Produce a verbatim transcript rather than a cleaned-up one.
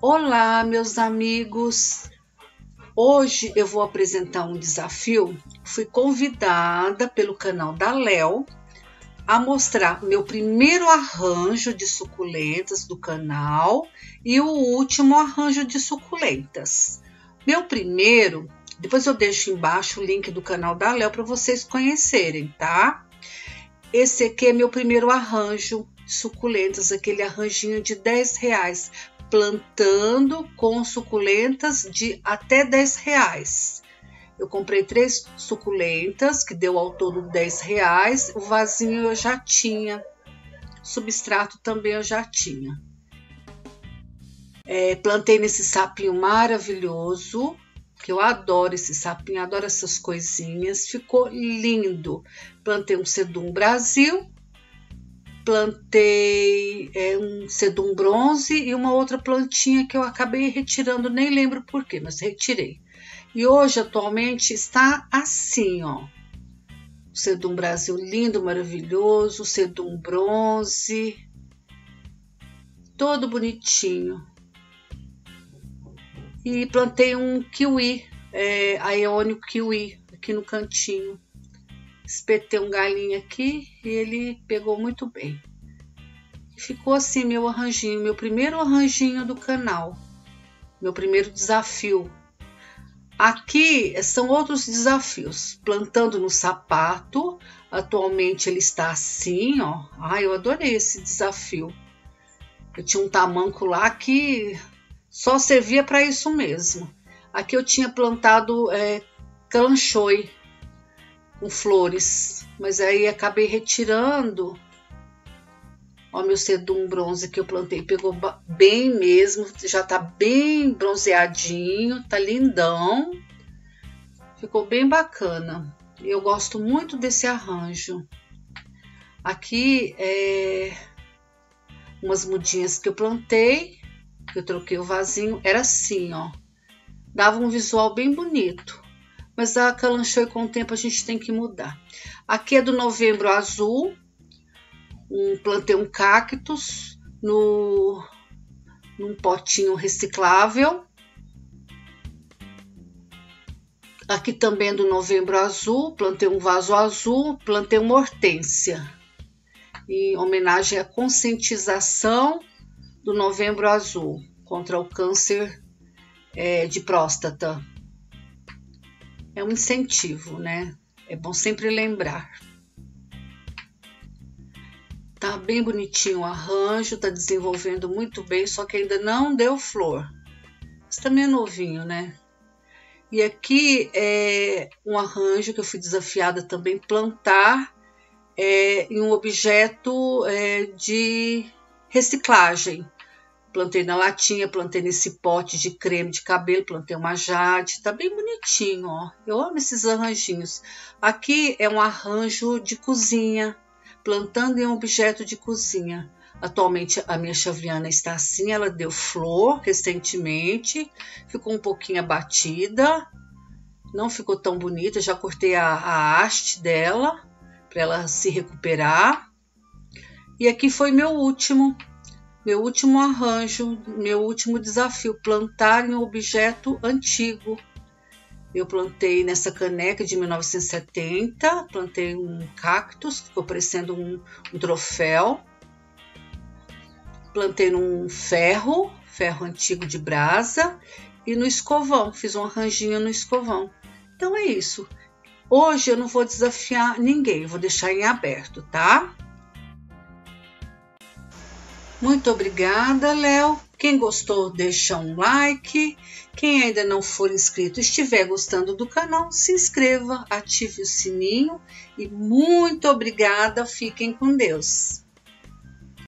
Olá, meus amigos! Hoje eu vou apresentar um desafio. Fui convidada pelo canal da Léo a mostrar meu primeiro arranjo de suculentas do canal e o último arranjo de suculentas. Meu primeiro, depois eu deixo embaixo o link do canal da Léo para vocês conhecerem, tá? Esse aqui é meu primeiro arranjo de suculentas, aquele arranjinho de dez reais, plantando com suculentas de até dez reais. Eu comprei três suculentas, que deu ao todo dez reais. O vasinho eu já tinha, substrato também eu já tinha. É, plantei nesse sapinho maravilhoso, que eu adoro esse sapinho, adoro essas coisinhas. Ficou lindo. Plantei um Sedum Brasil. Plantei é, um Sedum Bronze e uma outra plantinha que eu acabei retirando, nem lembro por quê, mas retirei. E hoje, atualmente, está assim, ó. O Sedum Brasil lindo, maravilhoso, o Sedum Bronze, todo bonitinho. E plantei um kiwi, é, Aeônio kiwi, aqui no cantinho. Espetei um galinho aqui e ele pegou muito bem. Ficou assim meu arranjinho, meu primeiro arranjinho do canal. Meu primeiro desafio. Aqui são outros desafios. Plantando no sapato. Atualmente ele está assim, ó. Ai, eu adorei esse desafio. Eu tinha um tamanco lá que só servia para isso mesmo. Aqui eu tinha plantado é, calanchoe com flores, mas aí acabei retirando. Ó, meu Sedum Bronze que eu plantei, pegou bem mesmo, já tá bem bronzeadinho, tá lindão, ficou bem bacana. Eu gosto muito desse arranjo. Aqui é umas mudinhas que eu plantei, que eu troquei o vasinho, era assim, ó, dava um visual bem bonito. Mas a calanchoe com o tempo a gente tem que mudar. Aqui é do Novembro Azul. Um, plantei um cactus no, num potinho reciclável. Aqui também é do Novembro Azul. Plantei um vaso azul. Plantei uma hortênsia. Em homenagem à conscientização do Novembro Azul contra o câncer é, de próstata. É um incentivo, né? É bom sempre lembrar. Tá bem bonitinho o arranjo, tá desenvolvendo muito bem, só que ainda não deu flor. Mas também é novinho, né? E aqui é um arranjo que eu fui desafiada também plantar é, em um objeto é, de reciclagem. Plantei na latinha, plantei nesse pote de creme de cabelo, plantei uma jade, tá bem bonitinho, ó. Eu amo esses arranjinhos. Aqui é um arranjo de cozinha, plantando em um objeto de cozinha. Atualmente a minha chaviana está assim, ela deu flor recentemente, ficou um pouquinho abatida, não ficou tão bonita, já cortei a, a haste dela, para ela se recuperar. E aqui foi meu último. Meu último arranjo, meu último desafio, plantar em um objeto antigo. Eu plantei nessa caneca de mil novecentos e setenta, plantei um cactus, ficou parecendo um, um troféu. Plantei num ferro, ferro antigo de brasa, e no escovão, fiz um arranjinho no escovão. Então é isso. Hoje eu não vou desafiar ninguém, vou deixar em aberto, tá? Muito obrigada, Léo. Quem gostou, deixa um like. Quem ainda não for inscrito, estiver gostando do canal, se inscreva, ative o sininho. E muito obrigada. Fiquem com Deus.